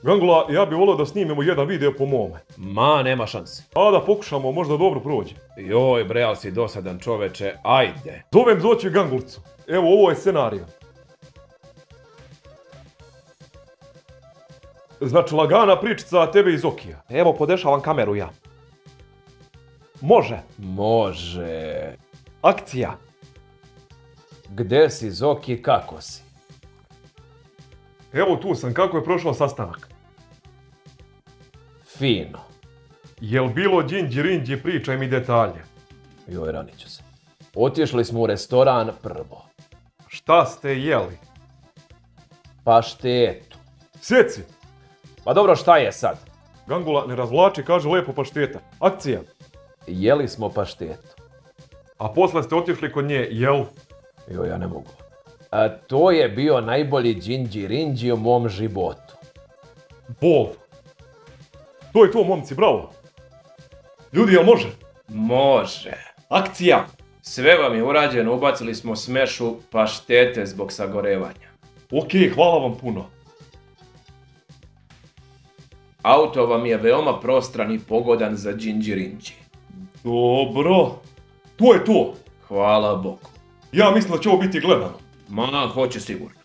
Gangula, ja bih volio da snimimo jedan video po mome. Ma, nema šanse. A da pokušamo, možda dobro prođe. Joj, bre, ali si dosadan čoveče, ajde. Zovem doći Gangulcu. Evo, ovo je scenarij. Znači, lagana pričica tebe iz Okija. Evo, podešavam kameru ja. Može. Može. Akcija. Gde si, Zoki, kako si? Evo tu sam, kako je prošao sastanak? Fino. Jel bilo đinđi rinđi, pričaj mi detalje. Joj, ranit ću se. Otišli smo u restoran prvo. Šta ste jeli? Paštetu. Sjeci! Pa dobro, šta je sad? Gangula ne razvlači, kaže lepo pašteta. Akcija. Jeli smo paštetu. A posle ste otišli kod nje, jel? Joj, ja ne mogu. To je bio najbolji đinđi rinđi u mom životu. Bol. To je to, momci, bravo. Ljudi, jel može? Može. Akcija. Sve vam je urađeno, ubacili smo smešu paštete zbog sagorevanja. Okej, hvala vam puno. Auto vam je veoma prostran i pogodan za đinđi rinđi. Dobro. To je to. Hvala Bogu. Ja mislim da će ovo biti gledano. Ma, hoće sigurno.